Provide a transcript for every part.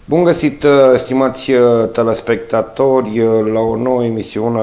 Bun găsit, stimați telespectatori, la o nouă emisiune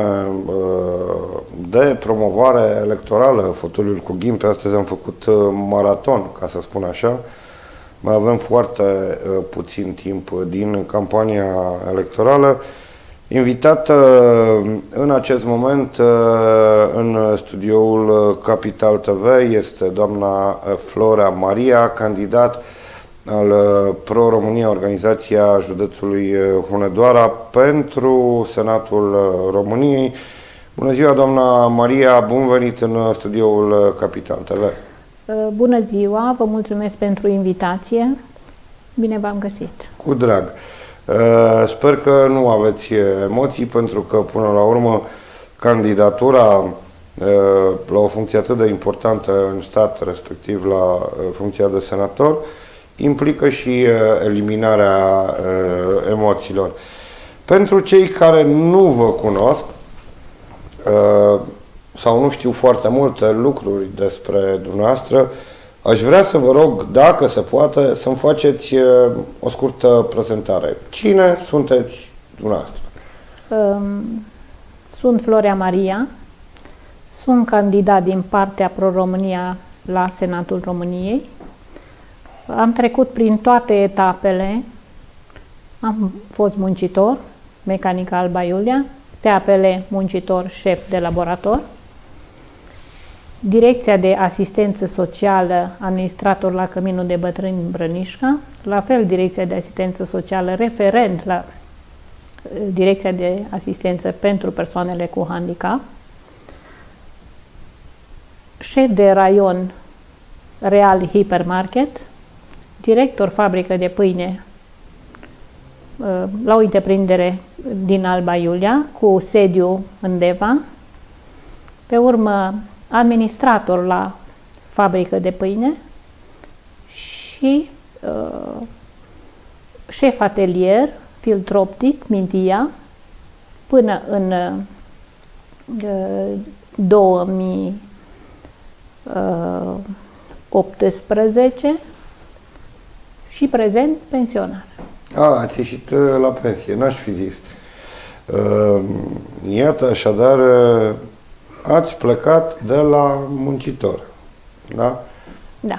de promovare electorală, Fotoliul cu Ghimpe. Astăzi am făcut maraton, ca să spun așa. Mai avem foarte puțin timp din campania electorală. Invitată în acest moment în studioul Capital TV este doamna Florea Maria, candidat al Pro-România, organizația județului Hunedoara, pentru Senatul României. Bună ziua, doamna Maria, bun venit în studioul Capital TV. Bună ziua, vă mulțumesc pentru invitație. Bine v-am găsit. Cu drag. Sper că nu aveți emoții, pentru că, până la urmă, candidatura la o funcție atât de importantă în stat, respectiv la funcția de senator, implică și eliminarea emoțiilor. Pentru cei care nu vă cunosc sau nu știu foarte multe lucruri despre dumneavoastră, aș vrea să vă rog, dacă se poate, să-mi faceți o scurtă prezentare. Cine sunteți dumneavoastră? Sunt Florea Maria, sunt candidat din partea Pro-România la Senatul României. Am trecut prin toate etapele, am fost muncitor, mecanică Alba Iulia, TAPL muncitor, șef de laborator, Direcția de Asistență Socială, administrator la Căminul de Bătrâni Brănișca, la fel Direcția de Asistență Socială, referent la Direcția de Asistență pentru persoanele cu handicap, șef de raion Real Hipermarket, director fabrică de pâine la o întreprindere din Alba Iulia, cu sediu în Deva, pe urmă administrator la fabrică de pâine și șef atelier, filtr optic, Mintia, până în 2018 și prezent pensionar. Ați ieșit la pensie, n-aș fi zis. Iată, așadar, ați plecat de la muncitor, da? Da.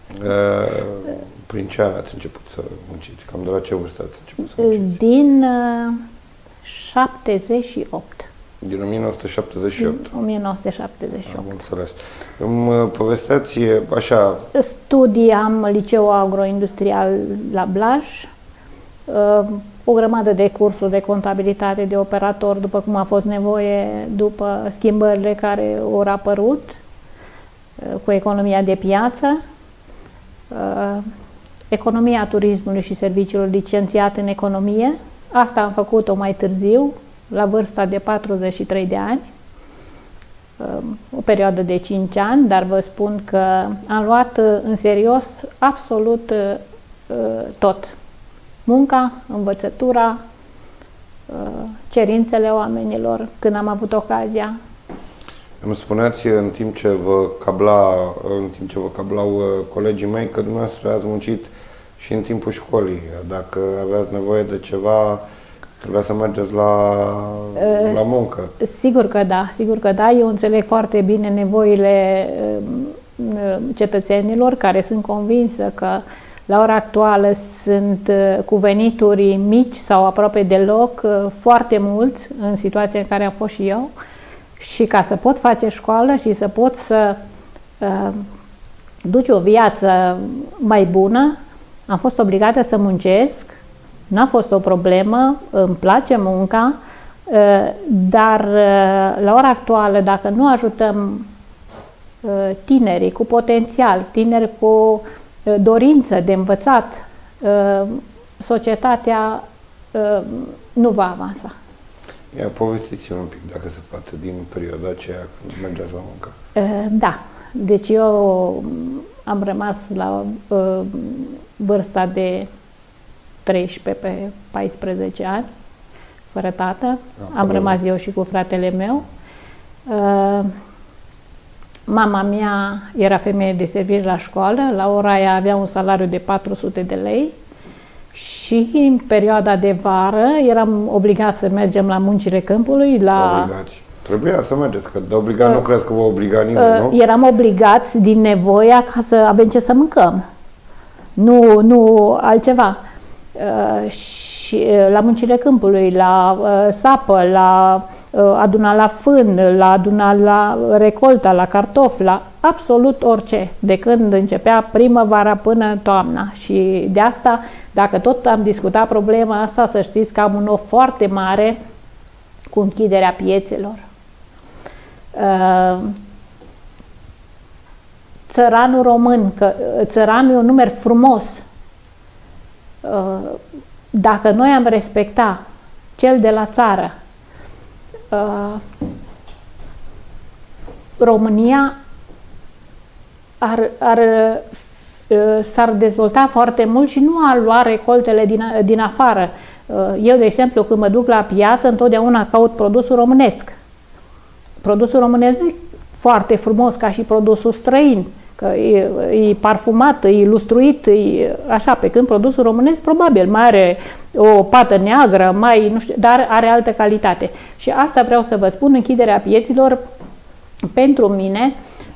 Prin ce an ați început să munciți? Cam de la ce vârstă ați început să munciți? Din 78. Din 1978. 1978. Am înțeles. Îmi povesteați așa... Studiam liceu agroindustrial la Blaj, o grămadă de cursuri de contabilitate, de operator, după cum a fost nevoie, după schimbările care au apărut cu economia de piață, economia turismului și serviciilor, licențiat în economie. Asta am făcut-o mai târziu, la vârsta de 43 de ani, o perioadă de 5 ani, dar vă spun că am luat în serios absolut tot. Munca, învățătura, cerințele oamenilor, când am avut ocazia. Îmi spuneați în timp ce vă cablau colegii mei că dumneavoastră ați muncit și în timpul școlii. Dacă aveați nevoie de ceva, trebuia să mergeți la muncă. Sigur că da, sigur că da. Eu înțeleg foarte bine nevoile cetățenilor, care sunt convinsă că la ora actuală sunt cu venituri mici sau aproape deloc, foarte mulți în situația în care am fost și eu, și ca să pot face școală și să pot să duci o viață mai bună, am fost obligată să muncesc. N-a fost o problemă, îmi place munca, dar la ora actuală, dacă nu ajutăm tinerii cu potențial, tineri cu dorință de învățat, societatea nu va avansa. Ia, povestiți-mi un pic, dacă se poate, din perioada aceea când mergeați la muncă. Da, deci eu am rămas la vârsta de 13 pe 14 ani, fără tată. Am rămas eu și cu fratele meu. Mama mea era femeie de serviciu la școală, la ora aia avea un salariu de 400 de lei Și în perioada de vară eram obligați să mergem la muncile câmpului. Obligați. Trebuia să mergeți, că de obligat nu cred că vă obliga nimeni, nu? Eram obligați din nevoia ca să avem ce să mâncăm. Nu altceva. Și la muncile câmpului, la sapă, la aduna la fân, la aduna la recolta, la cartofi, la absolut orice, de când începea primăvara până toamna. Și de asta, dacă tot am discutat problema asta, să știți că am un of foarte mare cu închiderea piețelor. Țăranul român, că țăranul e un numer frumos. Dacă noi am respecta cel de la țară, România s-ar dezvolta foarte mult și nu ar lua recoltele din afară. Eu, de exemplu, când mă duc la piață, întotdeauna caut produsul românesc. Produsul românesc nu e foarte frumos ca și produsul străin, că e parfumat, e lustruit, e așa, pe când produsul românesc probabil mai are o pată neagră, mai, nu știu, dar are altă calitate. Și asta vreau să vă spun, închiderea pieților, pentru mine,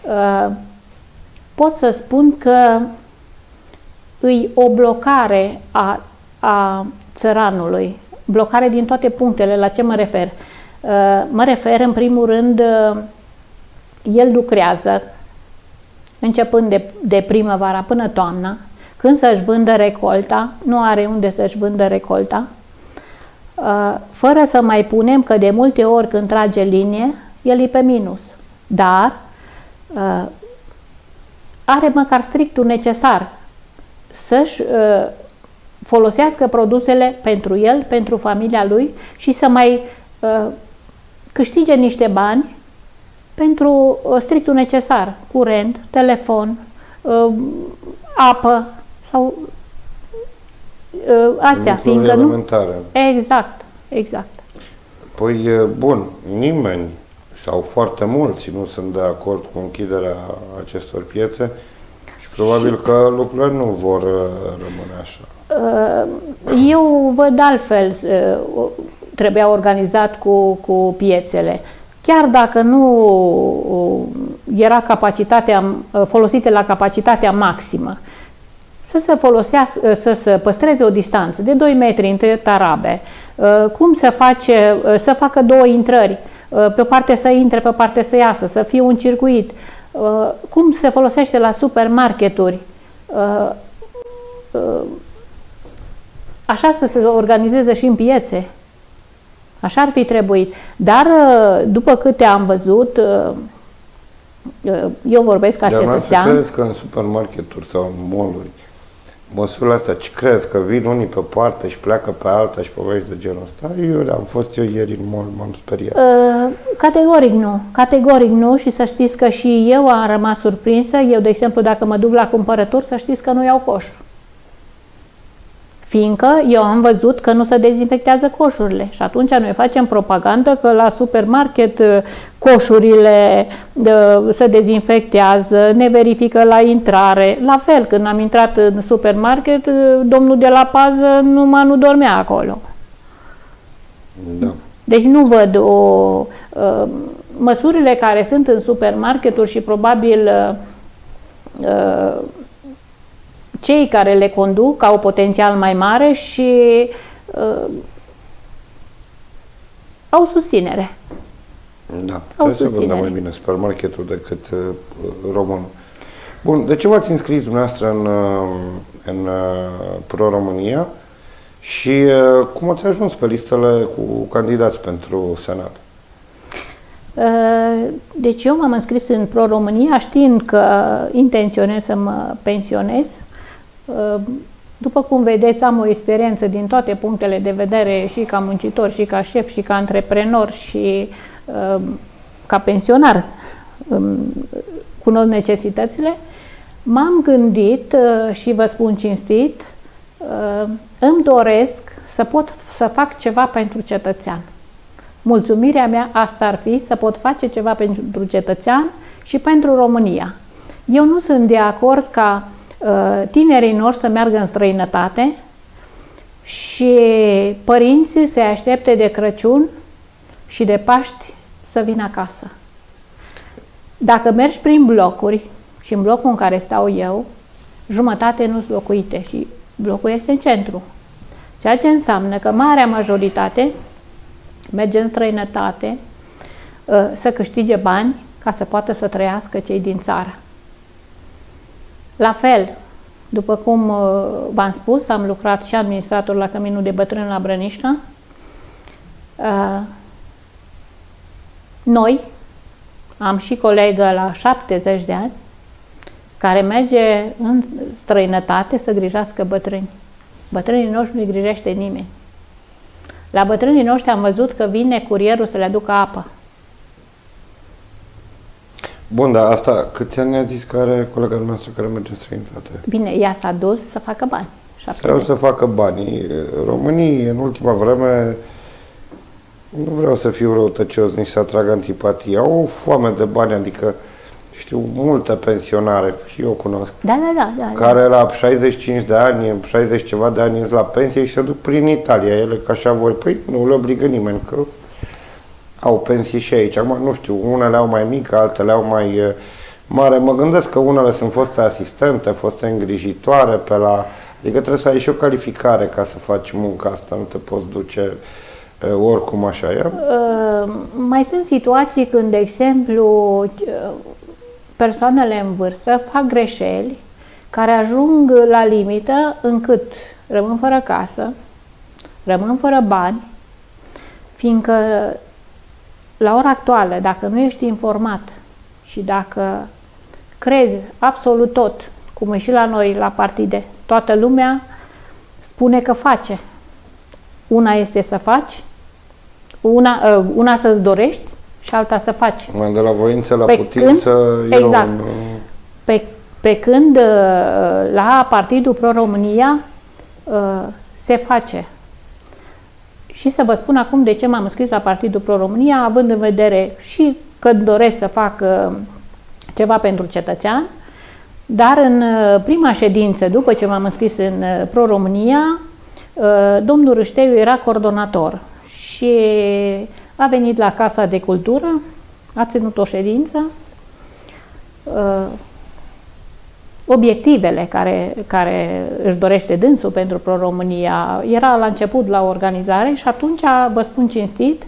pot să spun că îi o blocare a țăranului, blocare din toate punctele. La ce mă refer? Mă refer, în primul rând, el lucrează, începând de primăvara până toamna, când să-și vândă recolta, nu are unde să-și vândă recolta, fără să mai punem că de multe ori când trage linie, el e pe minus. Dar are măcar strictul necesar să-și folosească produsele pentru el, pentru familia lui și să mai câștige niște bani pentru strictul necesar, curent, telefon, apă sau astea, fiindcă nu... Exact. Păi, bun, nimeni sau foarte mulți nu sunt de acord cu închiderea acestor piețe și probabil că lucrurile nu vor rămâne așa. Eu văd altfel, trebuia organizat cu piețele. Chiar dacă nu era capacitatea folosită la capacitatea maximă, să se păstreze o distanță de 2 metri între tarabe, cum să facă 2 intrări, pe o parte să intre, pe o parte să iasă, să fie un circuit, cum se folosește la supermarketuri, așa să se organizeze și în piețe. Așa ar fi trebuit. Dar, după câte am văzut, eu vorbesc ca cetățean. Dar crezi că în supermarketuri sau în mall-uri, măsurile astea, ce crezi? Că vin unii pe parte și pleacă pe alta și povești de genul ăsta? Am fost eu ieri în mall, m-am speriat. Categoric nu. Categoric nu și să știți că și eu am rămas surprinsă. Eu, de exemplu, dacă mă duc la cumpărături, să știți că nu iau coș. Fiindcă eu am văzut că nu se dezinfectează coșurile și atunci noi facem propagandă că la supermarket coșurile se dezinfectează, ne verifică la intrare. La fel, când am intrat în supermarket, domnul de la pază nu dormea acolo. Da. Deci nu văd măsurile care sunt în supermarketuri și probabil cei care le conduc au potențial mai mare și au susținere. Da, trebuie să vândă mai bine supermarketul decât românul. Bun, de ce v-ați înscris dumneavoastră în Pro-România și cum ați ajuns pe listele cu candidați pentru Senat? Deci eu m-am înscris în Pro-România știind că intenționez să mă pensionez. După cum vedeți, am o experiență din toate punctele de vedere, și ca muncitor, și ca șef, și ca antreprenor, și ca pensionar. Cunosc necesitățile. M-am gândit și vă spun cinstit, îmi doresc să pot să fac ceva pentru cetățean. Mulțumirea mea asta ar fi, să pot face ceva pentru cetățean și pentru România. Eu nu sunt de acord ca tinerii noștri să meargă în străinătate și părinții se aștepte de Crăciun și de Paști să vină acasă. Dacă mergi prin blocuri, și în blocul în care stau eu, jumătate nu sunt locuite și blocul este în centru. Ceea ce înseamnă că marea majoritate merge în străinătate să câștige bani ca să poată să trăiască cei din țară. La fel, după cum v-am spus, am lucrat și administrator la Căminul de Bătrâni la Brănișca. Noi, am și colegă la 70 de ani, care merge în străinătate să grijească bătrâni. Bătrânii noștri nu-i grijește nimeni. La bătrânii noștri am văzut că vine curierul să le aducă apă. Bun, dar asta câți ani a zis că are colega noastră care merge în străinătate? Bine, ea s-a dus să facă bani. Să facă bani. Românii, în ultima vreme, nu vreau să fiu răutăcios, nici să atrag antipatie, au o foame de bani, adică știu multe pensionare, și eu cunosc, care la 65 de ani, 60 ceva de ani ies la pensie și se duc prin Italia, ele ca așa vor, păi nu le obligă nimeni, că au pensii și aici. Acum, nu știu, unele au mai mică, altele au mai mare. Mă gândesc că unele sunt foste asistente, foste îngrijitoare pe la... Adică trebuie să ai și o calificare ca să faci munca asta, nu te poți duce oricum așa. Mai sunt situații când, de exemplu, persoanele în vârstă fac greșeli care ajung la limită încât rămân fără casă, rămân fără bani, fiindcă la ora actuală, dacă nu ești informat și dacă crezi absolut tot, cum e și la noi la partide, toată lumea spune că face. Una este să faci, una să-ți dorești și alta să faci. De la voință la putință. Exact. Pe când la Partidul Pro-România se face. Și să vă spun acum de ce m-am înscris la Partidul Pro-România, având în vedere și că doresc să fac ceva pentru cetățean, dar în prima ședință, după ce m-am înscris în Pro-România, domnul Râșteiu era coordonator și a venit la Casa de Cultură, a ținut o ședință, obiectivele care își dorește dânsul pentru Pro-România era la început la organizare și atunci, vă spun cinstit,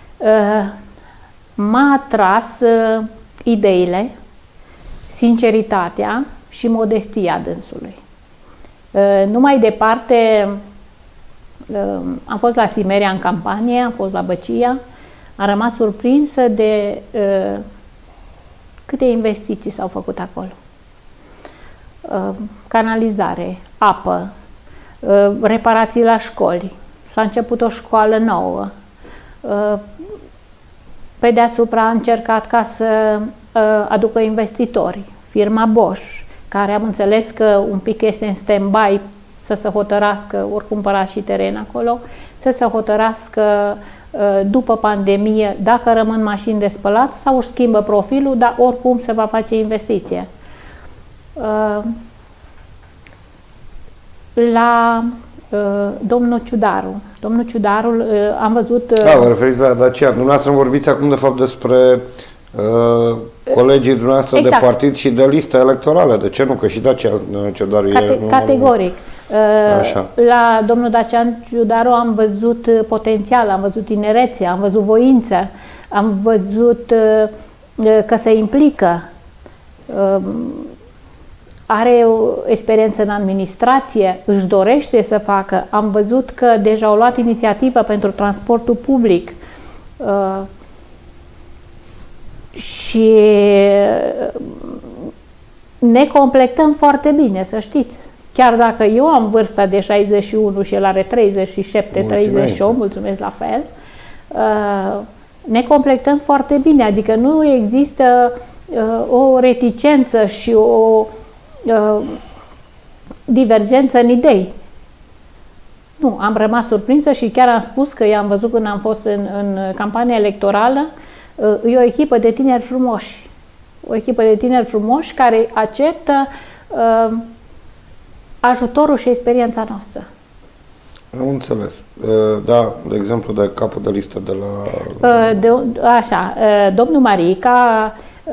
m-a atras ideile, sinceritatea și modestia dânsului. Nu mai departe, am fost la Simeria în campanie, am fost la Băcia, am rămas surprinsă de câte investiții s-au făcut acolo. Canalizare, apă, reparații la școli, s-a început o școală nouă, pe deasupra a încercat ca să aducă investitori, firma Bosch, care am înțeles că un pic este în stand-by să se hotărască, ori cumpăra și teren acolo, să se hotărască după pandemie dacă rămân mașini de spălat sau își schimbă profilul, dar oricum se va face investiție. La domnul Ciudaru. Domnul Ciudaru, am văzut... vă referiți la Dacia. Dumneavoastră vorbiți acum de fapt despre colegii dumneavoastră exact. De partid și de listă electorală. De ce nu? Că și Dacia Ciudaru e... Categoric. La domnul Dacian Ciudaru am văzut potențial, am văzut tinerețe, am văzut voință, am văzut că se implică, are o experiență în administrație, își dorește să facă. Am văzut că deja au luat inițiativă pentru transportul public și ne completăm foarte bine, să știți. Chiar dacă eu am vârsta de 61 și el are 37, 38, mulțumesc la fel, ne completăm foarte bine, adică nu există o reticență și o divergență în idei. Nu, am rămas surprinsă și chiar am spus că i-am văzut când am fost în campania electorală, e o echipă de tineri frumoși. O echipă de tineri frumoși care acceptă ajutorul și experiența noastră. Am înțeles. Da, de exemplu, de capul de listă de la... Așa, domnul Marica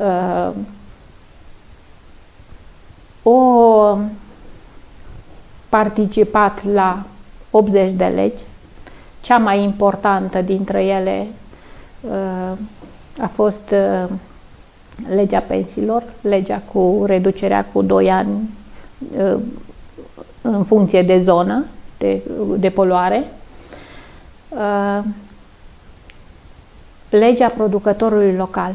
o participat la 80 de legi. Cea mai importantă dintre ele a fost legea pensiilor, legea cu reducerea cu 2 ani în funcție de zonă de poluare, legea producătorului local.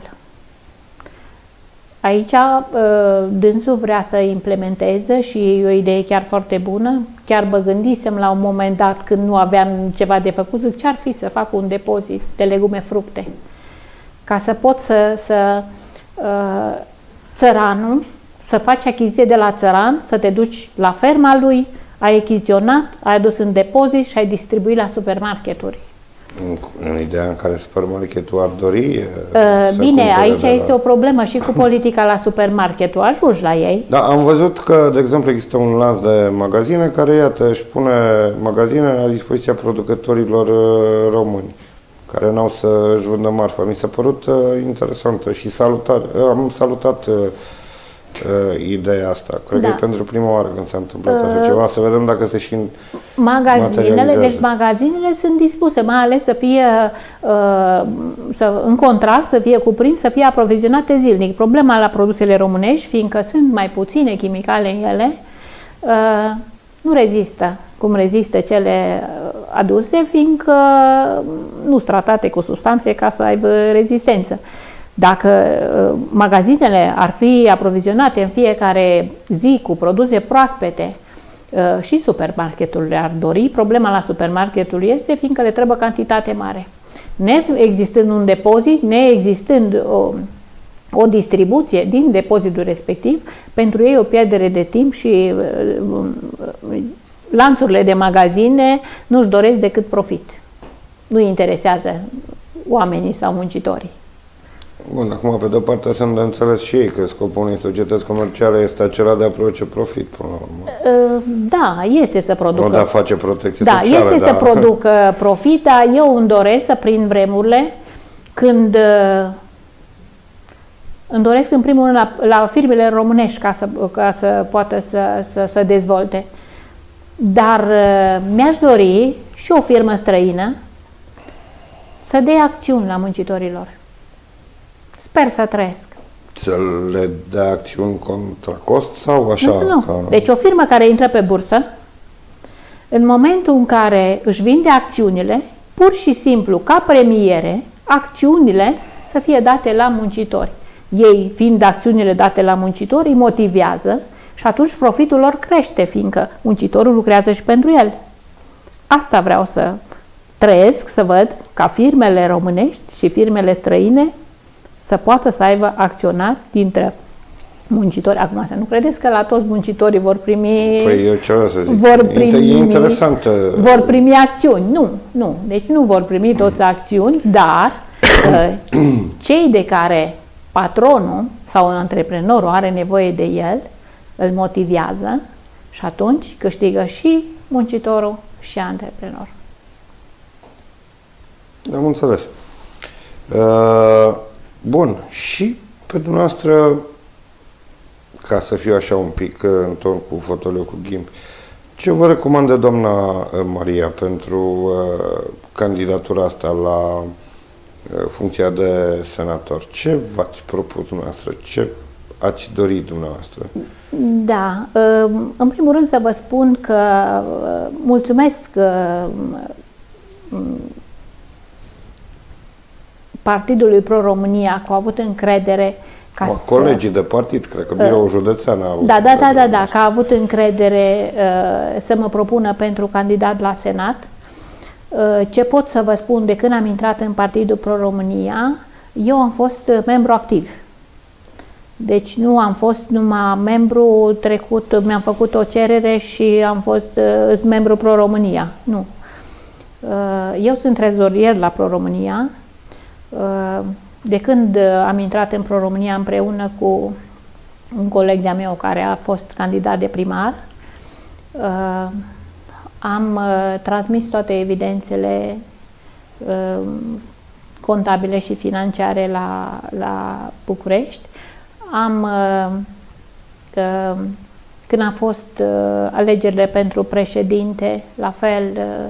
Aici dânsul vrea să implementeze și e o idee chiar foarte bună. Chiar mă gândisem la un moment dat, când nu aveam ceva de făcut, zic ce-ar fi să fac un depozit de legume, fructe, ca să pot țăranul, să faci achiziție de la țăran, să te duci la ferma lui, ai achiziționat, ai adus în depozit și ai distribuit la supermarketuri. În ideea în care supermarketul ar dori bine, aici este o problemă și cu politica la supermarketul. Ajungi la ei. Da, am văzut că, de exemplu, există un lanț de magazine care, iată, își pune magazine la dispoziția producătorilor români, care n-au să-și vândă marfa. Mi s-a părut interesantă și am salutat ideea asta. Cred că e pentru prima oară când s-a întâmplat așa ceva. Să vedem dacă se și magazinele, deci magazinele sunt dispuse, mai ales să fie în contract, să fie cuprins, să fie aprovizionate zilnic. Problema la produsele românești, fiindcă sunt mai puține chimicale în ele, nu rezistă cum rezistă cele aduse, fiindcă nu sunt tratate cu substanțe ca să aibă rezistență. Dacă magazinele ar fi aprovizionate în fiecare zi cu produse proaspete și supermarketul le-ar dori, problema la supermarketul este fiindcă le trebuie cantitate mare. Neexistând un depozit, neexistând o distribuție din depozitul respectiv, pentru ei o pierdere de timp și lanțurile de magazine nu-și doresc decât profit. Nu interesează oamenii sau muncitorii. Bun, acum pe de-o parte sunt de înțeles și ei că scopul unei societăți comerciale este acela de a produce profit până la urmă. Da, este să producă. Nu de a face protecție socială. Da, este să producă profit, dar eu îmi doresc să prind vremurile când îmi doresc în primul rând la firmele românești ca să poată să dezvolte. Dar mi-aș dori și o firmă străină să dea acțiuni la muncitorilor. Sper să trăiesc. Să le dea acțiuni contra cost sau așa? Nu. Deci o firmă care intră pe bursă, în momentul în care își vinde acțiunile, pur și simplu, ca premiere, acțiunile să fie date la muncitori. Ei, fiind acțiunile date la muncitori, îi motivează și atunci profitul lor crește, fiindcă muncitorul lucrează și pentru el. Asta vreau să trăiesc, să văd ca firmele românești și firmele străine să poată să aibă acționari dintre muncitori. Acum, să nu credeți că la toți muncitorii vor primi... Păi eu ce vreau să zic? E interesant. Vor primi acțiuni. Nu. Deci nu vor primi toți acțiuni, dar cei de care patronul sau antreprenorul are nevoie de el, îl motivează și atunci câștigă și muncitorul și antreprenorul. Am înțeles. Bun, și pe dumneavoastră, ca să fiu așa un pic în ton cu fotoliu cu ghimbi, ce vă recomandă doamna Maria pentru candidatura asta la funcția de senator? Ce v-ați propus dumneavoastră? Ce ați dorit dumneavoastră? Da, în primul rând să vă spun că mulțumesc Partidului Pro-România că au avut încredere ca colegii de partid, cred că biroul județean a avut Da, că a avut încredere să mă propună pentru candidat la Senat. Ce pot să vă spun, de când am intrat în Partidul Pro-România, eu am fost membru activ. Deci nu am fost numai membru trecut, mi-am făcut o cerere și am fost membru Pro-România. Nu. Eu sunt trezorier la Pro-România. De când am intrat în Pro-România împreună cu un coleg de-a meu care a fost candidat de primar, Am transmis toate evidențele contabile și financiare la București. Când a fost alegerile pentru președinte, la fel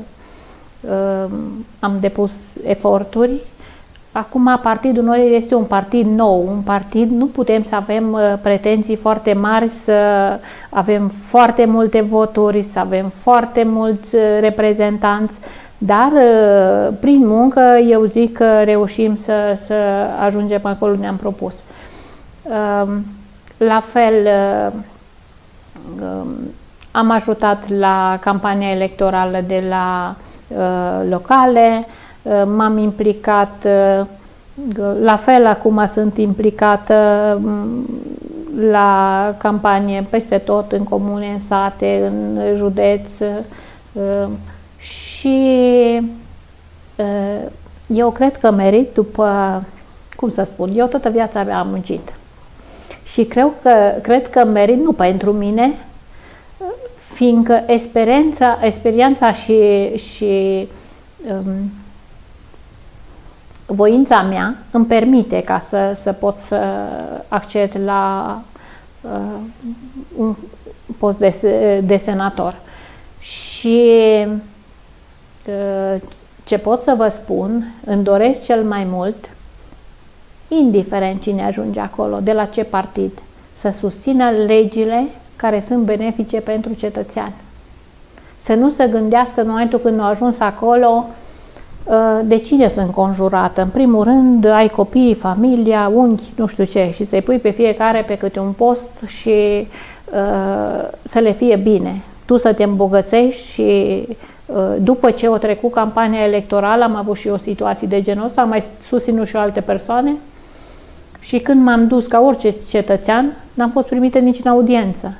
am depus eforturi. Acum partidul nostru este un partid nou, un partid, nu putem să avem pretenții foarte mari, să avem foarte multe voturi, să avem foarte mulți reprezentanți, dar prin muncă eu zic că reușim să ajungem acolo unde ne-am propus. La fel, am ajutat la campania electorală de la locale, m-am implicat, la fel acum sunt implicată la campanie peste tot, în comune, în sate, în județ și eu cred că merit după, cum să spun, eu toată viața mea am muncit și cred că merit, nu pentru mine, fiindcă experiența și voința mea îmi permite ca să pot să acced la un post de senator. Și ce pot să vă spun, îmi doresc cel mai mult, indiferent cine ajunge acolo, de la ce partid, să susțină legile care sunt benefice pentru cetățean. Să nu se gândească în momentul când au ajuns acolo de cine sunt conjurată. În primul rând, ai copii, familia, unchi, nu știu ce, și să-i pui pe fiecare pe câte un post și să le fie bine. Tu să te îmbogățești și după ce o trecut campania electorală, am avut și o situație de genul ăsta, am mai susținut și alte persoane și când m-am dus ca orice cetățean, n-am fost primită nici în audiență.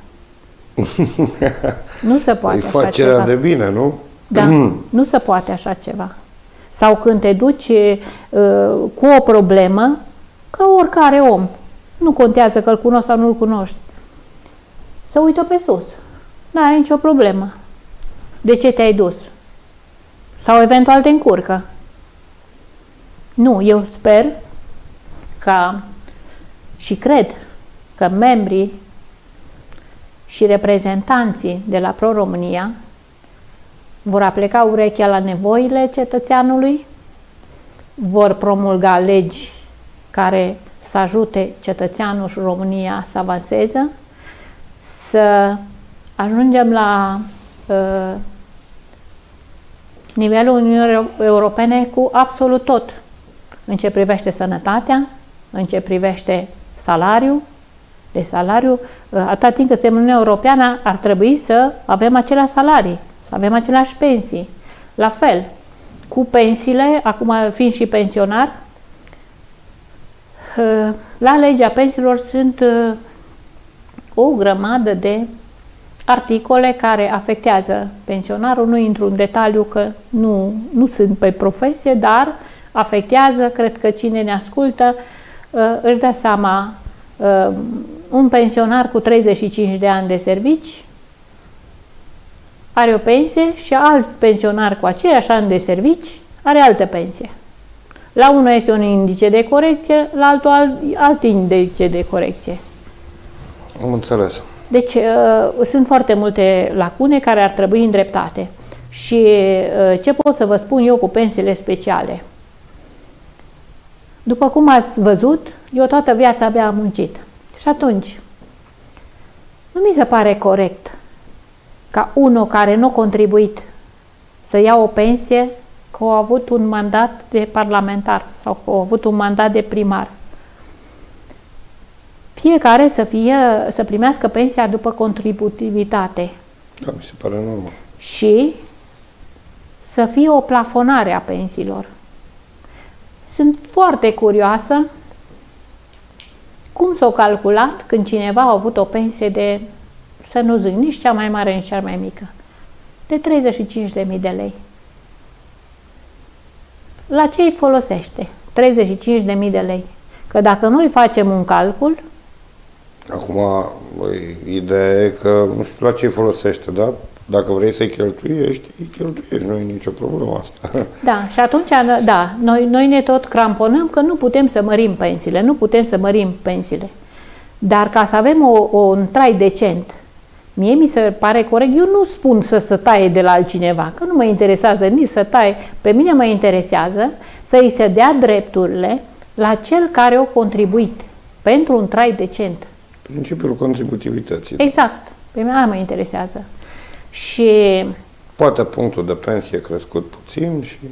Nu se poate așa ceva. Facerea de bine, nu? Da, nu se poate așa ceva. Sau când te duci cu o problemă, ca oricare om, nu contează că îl cunoști sau nu-l cunoști, să uită pe sus. Nu are nicio problemă. De ce te-ai dus? Sau eventual te încurcă. Nu, eu sper ca și cred că membrii și reprezentanții de la Pro-România vor apleca urechea la nevoile cetățeanului, vor promulga legi care să ajute cetățeanul și România să avanseze, să ajungem la nivelul Uniunii Europene cu absolut tot, în ce privește sănătatea, în ce privește salariul. De salariu, atâta timp cât suntem în Uniunea Europeană, ar trebui să avem aceleași salarii, să avem aceleași pensii. La fel, cu pensiile, acum fiind și pensionar, la legea pensiilor sunt o grămadă de articole care afectează pensionarul. Nu intru în detaliu că nu sunt pe profesie, dar afectează, cred că cine ne ascultă își dă seama. Un pensionar cu 35 de ani de servici are o pensie și alt pensionar cu aceiași ani de servici are altă pensie. La unul este un indice de corecție, la altul alt indice de corecție. Am înțeles. Deci sunt foarte multe lacune care ar trebui îndreptate. Și ce pot să vă spun eu cu pensiile speciale? După cum ați văzut, eu toată viața mea am muncit. Și atunci, nu mi se pare corect ca unul care nu a contribuit să ia o pensie, că a avut un mandat de parlamentar sau că a avut un mandat de primar. Fiecare să primească pensia după contributivitate. Da, mi se pare normal. Și să fie o plafonare a pensiilor. Sunt foarte curioasă cum s-a calculat când cineva a avut o pensie de, să nu zic, nici cea mai mare, nici cea mai mică, de 35.000 de lei. La ce îi folosește 35.000 de lei? Că dacă noi facem un calcul... Acum, ideea e că nu știu la ce îi folosește, dar Dacă vrei să-i cheltuiești, îi cheltuiești, nu e nicio problemă asta. Da, și atunci, da, noi ne tot cramponăm că nu putem să mărim pensiile, nu putem să mărim pensiile. Dar ca să avem un trai decent, mie mi se pare corect, eu nu spun să se taie de la altcineva, că nu mă interesează nici să taie, pe mine mă interesează să îi se dea drepturile la cel care a contribuit pentru un trai decent. Principiul contributivității. Exact, pe mine mă interesează. Și poate punctul de pensie crescut puțin și...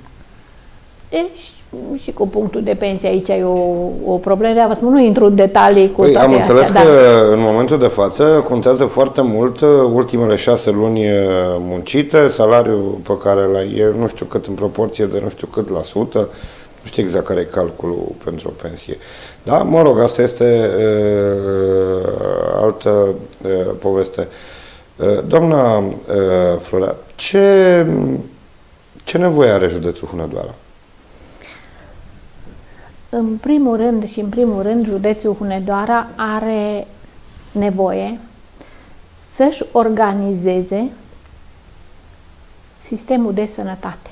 Și cu punctul de pensie aici e o problemă, vă spun, nu intru în detalii cu toate am înțeles astea, că în momentul de față contează foarte mult ultimele 6 luni muncite, salariul pe care e nu știu cât în proporție de nu știu cât la sută, nu știu exact care e calculul pentru o pensie. Da, mă rog, asta este altă poveste. Doamna Florea, ce nevoie are județul Hunedoara? În primul rând, județul Hunedoara are nevoie să-și organizeze sistemul de sănătate.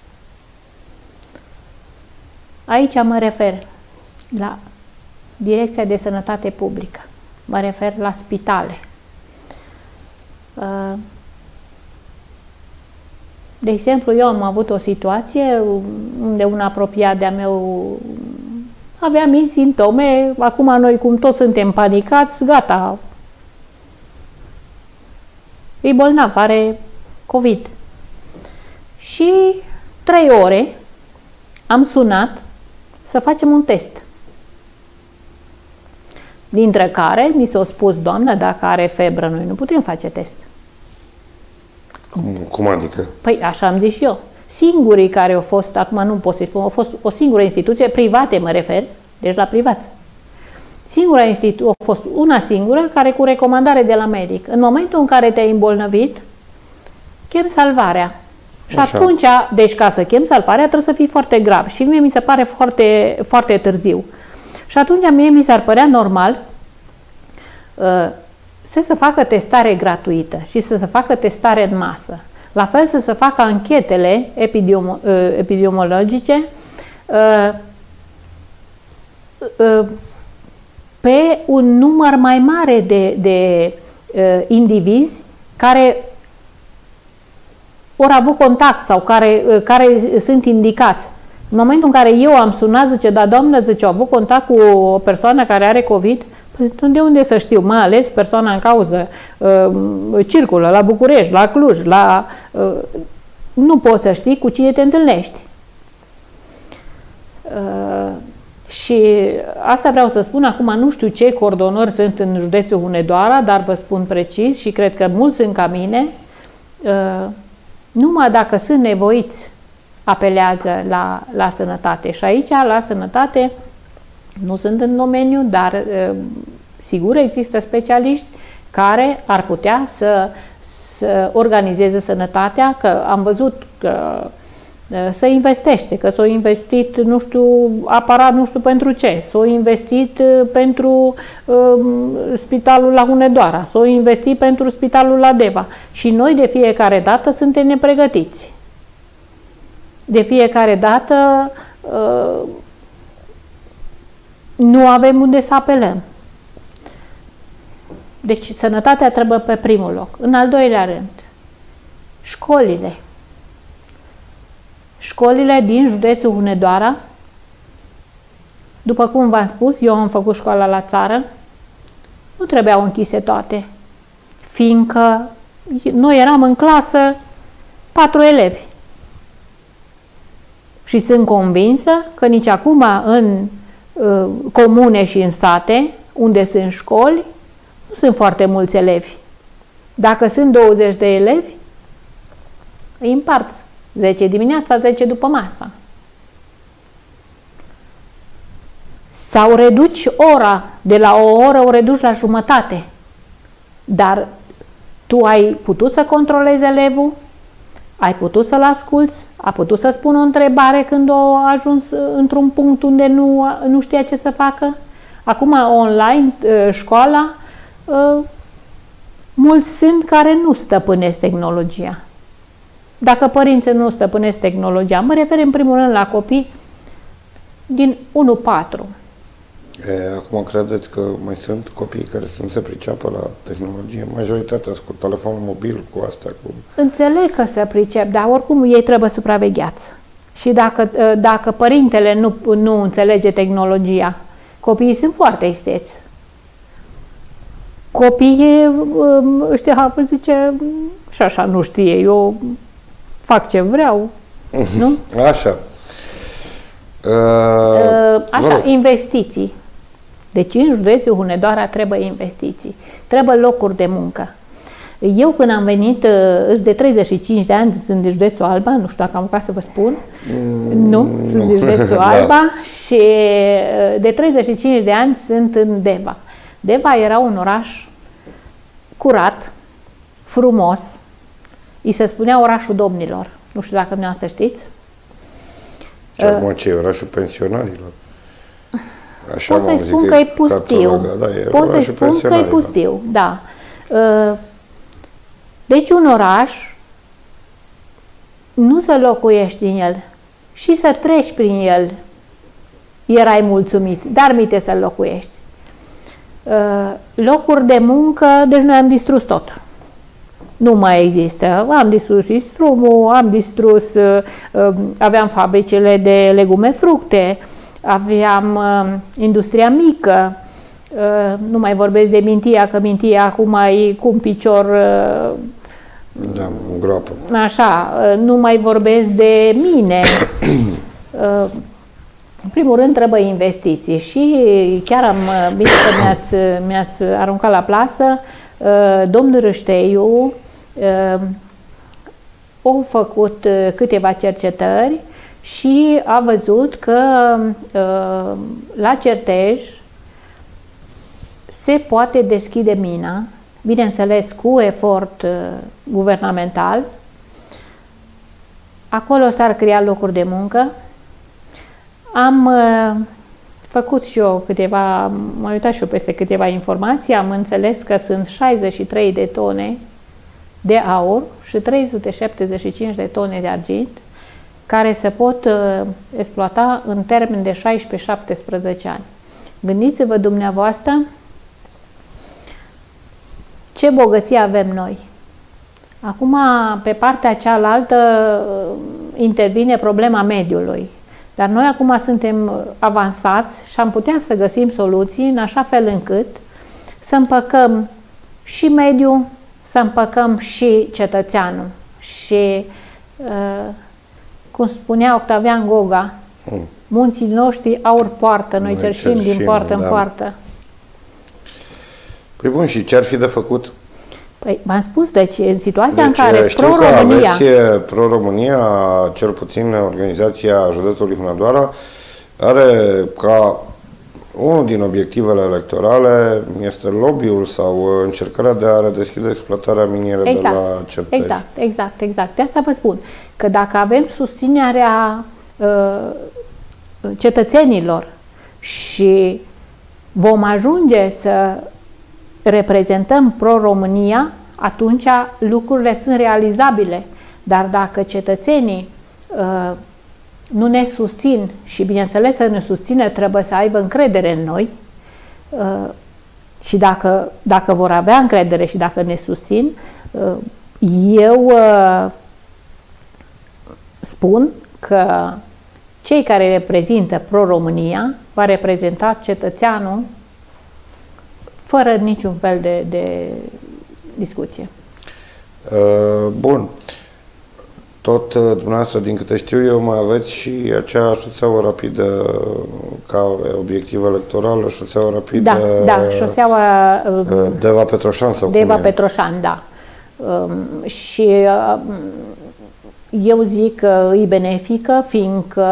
Aici mă refer la Direcția de Sănătate Publică, mă refer la spitale. De exemplu, eu am avut o situație unde un apropiat de-a meu avea mii simptome, acum noi cum toți suntem panicați, gata, e bolnav, are COVID. Și 3 ore am sunat să facem un test. Dintre care mi s-a spus, doamnă, dacă are febră, noi nu putem face test. Cum adică? Păi așa am zis și eu. Singurii care au fost, acum nu pot să spun, au fost o singură instituție, private mă refer, deci la privat. Singura instituție, a fost una singură, care cu recomandare de la medic. În momentul în care te-ai îmbolnăvit, chem salvarea. Și așa. Atunci, deci ca să chem salvarea, trebuie să fii foarte grav. Și mie mi se pare foarte, foarte târziu. Și atunci mie mi s-ar părea normal să se facă testare gratuită și să se facă testare în masă. La fel să se facă anchetele epidemiologice pe un număr mai mare de indivizi care ori avut contact sau care sunt indicați. În momentul în care eu am sunat, zice, da, doamnă, zice, au avut contact cu o persoană care are COVID, de unde să știu, mai ales persoana în cauză circulă la București, la Cluj, nu poți să știi cu cine te întâlnești. Și asta vreau să spun, acum nu știu ce coordonări sunt în județul Hunedoara, dar vă spun precis și cred că mulți sunt ca mine, numai dacă sunt nevoiți apelează la sănătate. Și aici, la sănătate, nu sunt în domeniu, dar sigur există specialiști care ar putea să organizeze sănătatea, că am văzut că să investește, că s-a investit, nu știu, aparat, nu știu pentru ce, s-a investit pentru spitalul la Hunedoara, s-a investit pentru spitalul la Deva. Și noi de fiecare dată suntem nepregătiți. De fiecare dată nu avem unde să apelăm. Deci sănătatea trebuie pe primul loc. În al doilea rând, școlile. Școlile din județul Hunedoara, după cum v-am spus, eu am făcut școala la țară, nu trebuiau închise toate, fiindcă noi eram în clasă 4 elevi. Și sunt convinsă că nici acum în comune și în sate, unde sunt școli, nu sunt foarte mulți elevi. Dacă sunt 20 de elevi, îi împarți 10 dimineața, 10 după masa. Sau reduci ora, de la o oră o reduci la jumătate. Dar tu ai putut să controlezi elevul, ai putut să-l asculți, a putut să spună o întrebare când a ajuns într-un punct unde nu știa ce să facă. Acum, online, școala, mulți sunt care nu stăpânesc tehnologia. Dacă părinții nu stăpânesc tehnologia, mă refer în primul rând la copii din 1-4. Acum credeți că mai sunt copii care să nu se priceapă la tehnologie? Majoritatea cu telefonul mobil, cu astea, cu... Înțeleg că se pricep, dar oricum ei trebuie supravegheați. Și dacă părintele nu înțelege tehnologia, copiii sunt foarte isteți. Copiii ăștia zice, și așa nu știe, eu fac ce vreau, nu? Așa. Așa, investiții. Deci în județul Hunedoara trebuie investiții, trebuie locuri de muncă. Eu când am venit, de 35 de ani, sunt din județul Alba, nu știu dacă am ca să vă spun, sunt din județul Alba și de 35 de ani sunt în Deva. Deva era un oraș curat, frumos, îi se spunea orașul domnilor. Nu știu dacă dumneavoastră știți. Ce orașul pensionarilor? Așa pot să-i spun că e pustiu. Pot să-i spun că e pustiu, da. Deci un oraș nu să locuiești în el și să treci prin el erai mulțumit, dar mite să locuiești. Locuri de muncă, deci noi am distrus tot. Nu mai există. Am distrus Istrumul, am distrus, aveam fabricile de legume, fructe, aveam industria mică, nu mai vorbesc de Mintia, că Mintia acum e cu un picior... Da, în groapă. Așa, nu mai vorbesc de mine. În primul rând trebuie investiții și chiar am bine că mi-ați aruncat la plasă, domnul Râșteiu a făcut câteva cercetări și a văzut că la Certej se poate deschide mina, bineînțeles cu efort guvernamental. Acolo s-ar crea locuri de muncă. Am făcut și eu m-am uitat și eu peste câteva informații, am înțeles că sunt 63 de tone de aur și 375 de tone de argint care se pot exploata în termen de 16-17 ani. Gândiți-vă dumneavoastră ce bogăție avem noi. Acum, pe partea cealaltă, intervine problema mediului. Dar noi acum suntem avansați și am putea să găsim soluții în așa fel încât să împăcăm și mediul, să împăcăm și cetățeanul. Și, cum spunea Octavian Goga, munții noștri aur poartă, noi cerșim din poartă în poartă. Păi bun, și ce ar fi de făcut? Păi, v-am spus, deci, în situația în care Pro-România... Pro-România, cel puțin organizația județului Hunedoara, are ca unul din obiectivele electorale este lobby-ul sau încercarea de a redeschide exploatarea minieră de la Certej. Exact. De asta vă spun că dacă avem susținerea cetățenilor și vom ajunge să reprezentăm Pro-România, atunci lucrurile sunt realizabile. Dar dacă cetățenii nu ne susțin și, bineînțeles, să ne susțină, trebuie să aibă încredere în noi și dacă vor avea încredere și dacă ne susțin, eu spun că cei care reprezintă Pro-România va reprezenta cetățeanul fără niciun fel de discuție. Bun. Tot dumneavoastră, din câte știu eu, mai aveți și acea șoseaua rapidă ca obiectiv electoral, șoseaua rapidă... Da, șoseaua... Deva-Petroșan sau Deva-Petroșan, da. Și eu zic că e benefică, fiindcă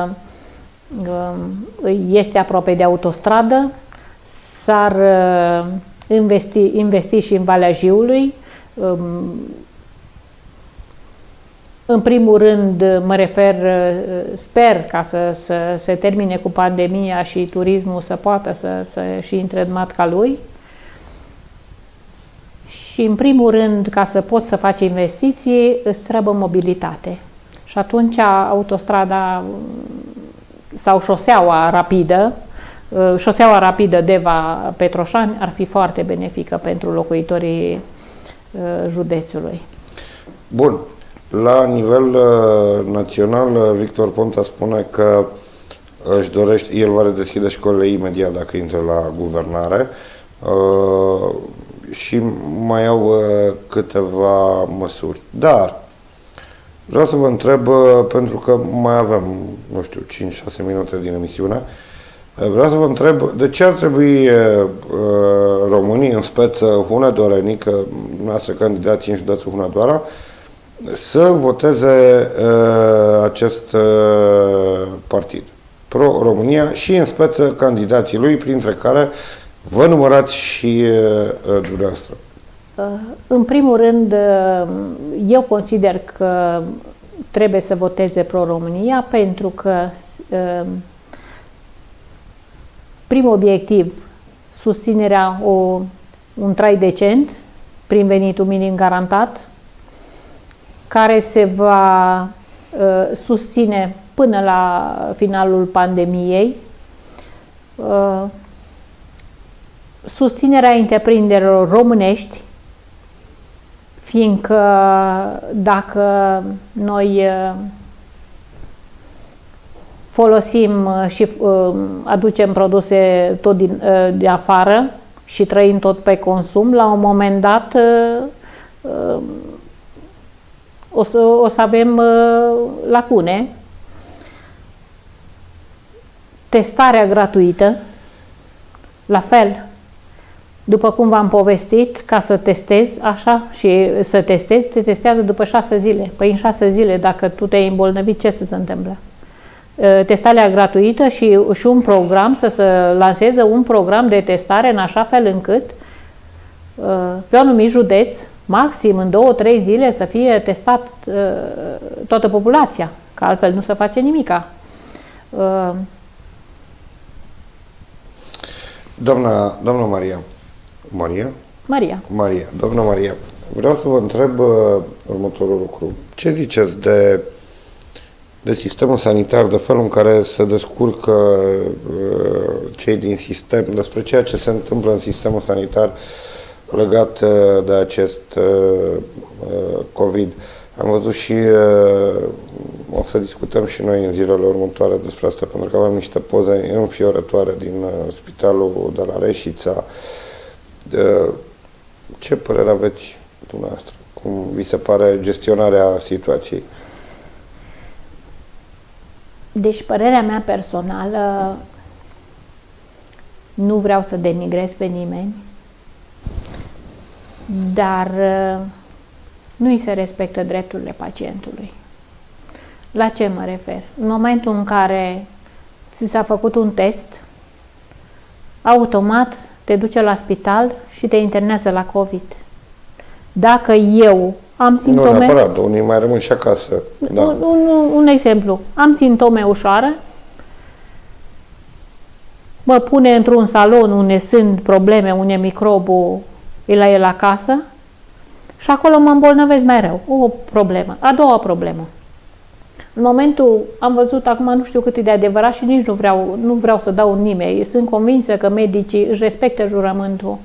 este aproape de autostradă, s-ar investi și în Valea Jiului. În primul rând, mă refer, sper ca să se termine cu pandemia și turismul să poată să și intre în matca lui. Și în primul rând, ca să poți să faci investiții, îți trebuie mobilitate. Și atunci autostrada sau șoseaua rapidă Deva-Petroșani ar fi foarte benefică pentru locuitorii județului. Bun. La nivel național, Victor Ponta spune că își dorește, el va redeschide școlile imediat dacă intră la guvernare și mai au câteva măsuri. Dar vreau să vă întreb, pentru că mai avem, nu știu, 5-6 minute din emisiune, vreau să vă întreb de ce ar trebui românii, în speță Hunedoareni, că dumneavoastră candidații în județul Hunedoara, să voteze acest partid, Pro-România, și în speță candidații lui, printre care vă numărați și dumneavoastră. În primul rând, eu consider că trebuie să voteze Pro-România pentru că primul obiectiv, susținerea un trai decent prin venitul minim garantat, care se va susține până la finalul pandemiei, susținerea întreprinderilor românești, fiindcă dacă noi folosim și aducem produse tot de afară și trăim tot pe consum, la un moment dat o să avem lacune. Testarea gratuită, la fel, după cum v-am povestit, ca să testezi așa și să testezi, te testează după 6 zile. Păi în 6 zile, dacă tu te-ai îmbolnăvit, ce să se întâmplă? Testarea gratuită și un program, să se lanseze un program de testare în așa fel încât pe un anumit județ, maxim în 2-3 zile, să fie testat toată populația, că altfel nu se face nimica. Doamna Maria, doamna Maria, vreau să vă întreb următorul lucru. Ce ziceți de sistemul sanitar, de felul în care se descurcă cei din sistem, despre ceea ce se întâmplă în sistemul sanitar legat de acest COVID? Am văzut și o să discutăm și noi în zilele următoare despre asta, pentru că avem niște poze înfiorătoare din spitalul de la Reșița. Ce părere aveți dumneavoastră? Cum vi se pare gestionarea situației? Deci, părerea mea personală, nu vreau să denigrez pe nimeni, dar nu îi se respectă drepturile pacientului. La ce mă refer? În momentul în care ți s-a făcut un test, automat te duce la spital și te internează la COVID. Dacă eu am simptome... Nu neapărat, unii mai rămân și acasă. Da. Un exemplu. Am simptome ușoare, mă pune într-un salon unde sunt probleme, unde microbul e la el acasă și acolo mă îmbolnăvesc mai rău. O problemă. A doua problemă. În momentul, am văzut, acum nu știu cât e de adevărat și nici nu vreau să dau nimeni. Sunt convinsă că medicii își respectă jurământul.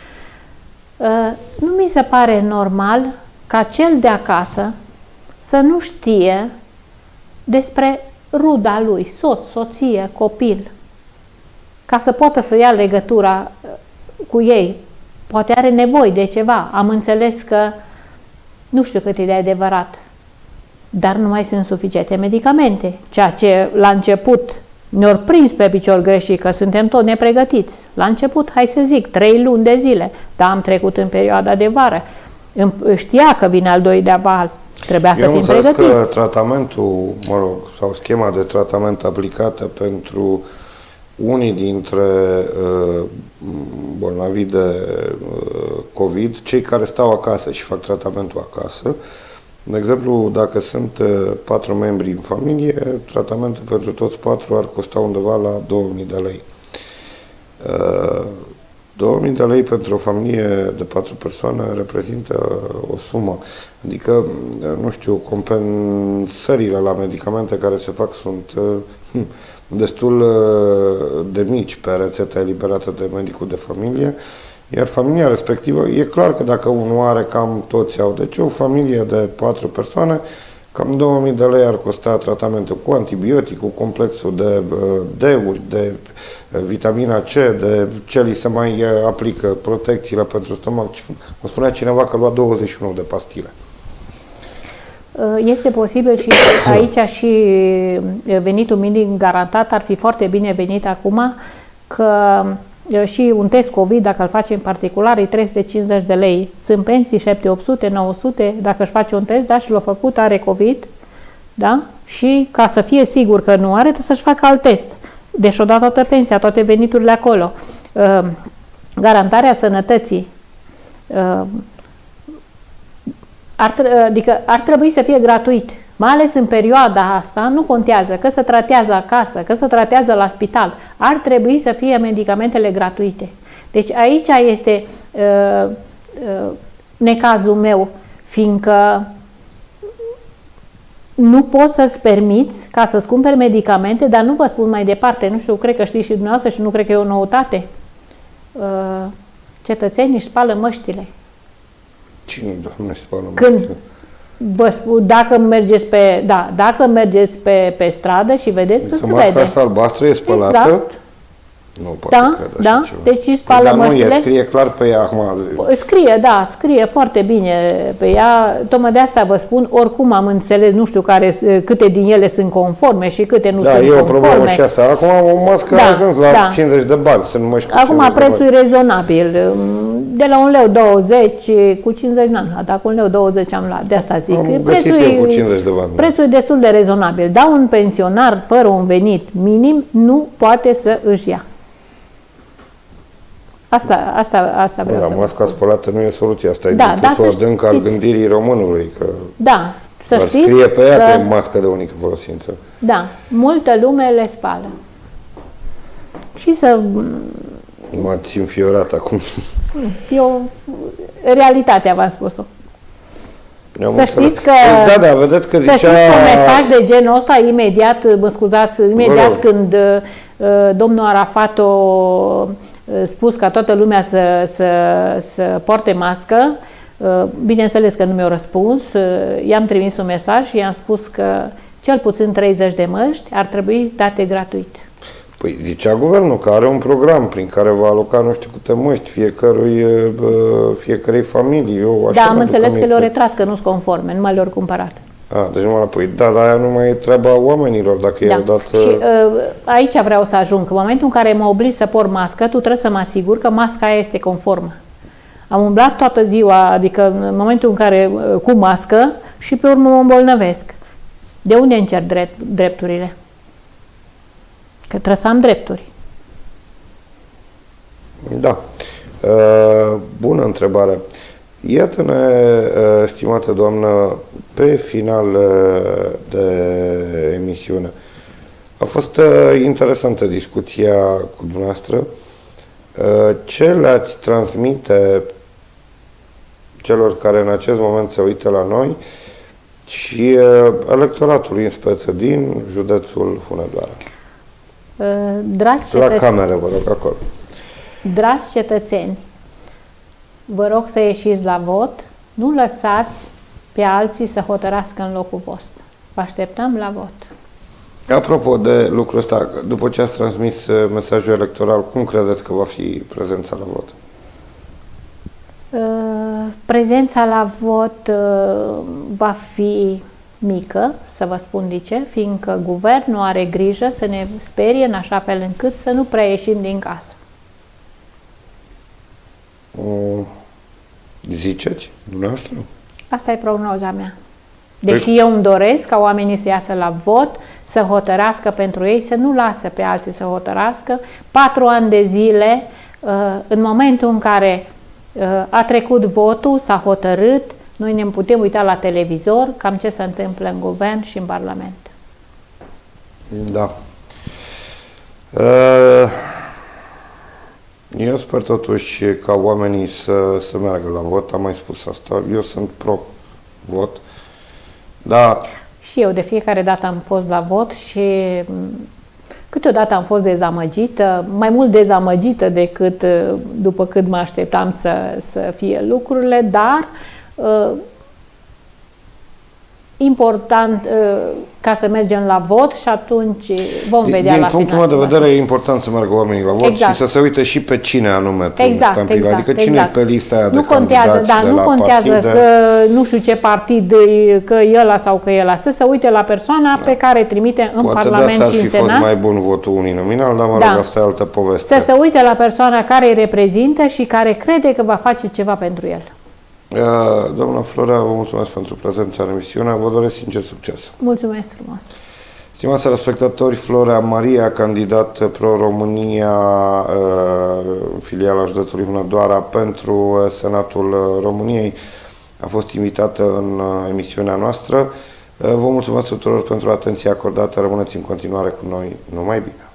Nu mi se pare normal ca cel de acasă să nu știe despre ruda lui, soț, soție, copil, ca să poată să ia legătura cu ei. Poate are nevoie de ceva. Am înțeles că nu știu cât e de adevărat, dar nu mai sunt suficiente medicamente. Ceea ce la început ne-au prins pe picior greșit, că suntem tot nepregătiți. La început, hai să zic, 3 luni de zile, dar am trecut în perioada de vară. Știa că vine al doilea val, trebuia să fim pregătiți. Că tratamentul, sau schema de tratament aplicată pentru unii dintre bolnavii de COVID, cei care stau acasă și fac tratamentul acasă, de exemplu, dacă sunt 4 membri în familie, tratamentul pentru toți 4 ar costa undeva la 2000 de lei. 2000 de lei pentru o familie de 4 persoane reprezintă o sumă. Adică, nu știu, compensările la medicamente care se fac sunt destul de mici pe rețeta eliberată de medicul de familie, iar familia respectivă, e clar că dacă unul are, cam toți au. Deci o familie de 4 persoane, cam 2000 de lei ar costa tratamentul cu antibiotic, cu complexul de D-uri, de vitamina C, de ce li se mai aplică, protecțiile pentru stomac. Mă spunea cineva că lua 21 de pastile. Este posibil și aici și venitul minim garantat ar fi foarte bine venit acum, că și un test COVID, dacă îl face în particular, e 350 de lei. Sunt pensii 700, 800, 900, dacă își face un test, da, și l-a făcut, are COVID, da? Și ca să fie sigur că nu are, trebuie să-și facă alt test. Deci o dat toată pensia, toate veniturile acolo. Garantarea sănătății. Adică ar trebui să fie gratuit. Mai ales în perioada asta, nu contează că se tratează acasă, că se tratează la spital. Ar trebui să fie medicamentele gratuite. Deci aici este necazul meu, fiindcă nu poți să-ți permiți ca să-ți cumperi medicamente, dar nu vă spun mai departe, nu știu, cred că știți și dumneavoastră și nu cred că e o noutate. Cetățenii își spală măștile. Cine, Doamne, își spală măștile? Când vă spun, dacă mergeți pe stradă și vedeți că se vede. Masca asta albastră e spălată? Exact. Nu poate crede așa ceva. Deci își spală măștile. Nu e, scrie clar pe ea acum. Scrie, da, scrie foarte bine pe ea. Tocmai de asta vă spun, oricum am înțeles, nu știu câte din ele sunt conforme și câte nu sunt conforme. Da, e o problemă și asta. Acum o mască a ajuns la 50 de bani, sunt măști cu acum prețul e rezonabil. De la 1,20 lei cu 50 n-am luat, dacă 1,20 lei am luat, de asta zic. Prețul cu 50 de bani. Prețul e destul de rezonabil. Dar un pensionar fără un venit minim nu poate să își ia. Asta vreau să masca spălată nu e soluția, asta e discursul adânc al gândirii românului. Că să știți scrie pe ea că e mască de unică folosință. Da, multă lume le spală. Și să... M-ați înfiorat acum. Eu, realitatea v-am spus-o. Să știți că... Da, vedeți că zicea... Să știți că un mesaj de genul ăsta, imediat, mă scuzați, imediat când domnul Arafat a spus ca toată lumea să poarte mască, bineînțeles că nu mi-a răspuns, i-am trimis un mesaj și i-am spus că cel puțin 30 de măști ar trebui date gratuit. Păi zicea guvernul că are un program prin care va aloca nu știu câte măști fiecarei familii. Am înțeles că le-au retras, că nu-s conforme, nu mai le-au cumpărat. Deci dar aia nu mai e treaba oamenilor, dacă i-au dat... Și aici vreau să ajung. În momentul în care mă oblig să port mască, tu trebuie să mă asigur că masca aia este conformă. Am umblat toată ziua, adică în momentul în care cu mască și pe urmă mă îmbolnăvesc. De unde încerc drepturile? Că trebuie să am drepturi. Da. Bună întrebare. Iată-ne, stimată doamnă, pe final de emisiune. A fost interesantă discuția cu dumneavoastră. Ce le-ați transmite celor care în acest moment se uită la noi și electoratului în speță din județul Hunedoara? La cameră, vă rog, acolo. Dragi cetățeni, vă rog să ieșiți la vot, nu lăsați pe alții să hotărască în locul vostru. Vă așteptăm la vot. Apropo de lucrul ăsta, după ce ați transmis mesajul electoral, cum credeți că va fi prezența la vot? Prezența la vot va fi mică, să vă spun de ce, fiindcă guvernul are grijă să ne sperie în așa fel încât să nu prea ieșim din casă. Ziceți, dumneavoastră? Asta e prognoza mea. Deși eu îmi doresc ca oamenii să iasă la vot, să hotărască pentru ei, să nu lasă pe alții să hotărască. 4 ani de zile, în momentul în care a trecut votul, s-a hotărât, noi ne putem uita la televizor cam ce se întâmplă în guvern și în Parlament. Da. Eu sper totuși ca oamenii să meargă la vot, am mai spus asta, eu sunt pro-vot, dar... Și eu de fiecare dată am fost la vot și câteodată am fost dezamăgită, mai mult dezamăgită decât după cât mă așteptam să fie lucrurile, dar important ca să mergem la vot și atunci vom vedea la final. Din punctul meu de vedere e important să meargă oamenii la vot și să se uite și pe cine anume adică cine e pe lista aia de candidați de la nu contează că nu știu ce partid, că e ăla sau că e ăla, să se uite la persoana pe care trimite în Parlament și în Senat. Poate de asta ar fi fost mai bun votul uninominal, dar mă rog, asta e altă poveste. Să se uite la persoana care îi reprezintă și care crede că va face ceva pentru el. Doamna Florea, vă mulțumesc pentru prezența în emisiune, vă doresc sincer succes. Mulțumesc frumos. Stimați respectatori, Florea Maria, candidat Pro-România, filiala județului Hunedoara pentru Senatul României, a fost invitată în emisiunea noastră. Vă mulțumesc tuturor pentru atenția acordată, rămâneți în continuare cu noi, numai bine!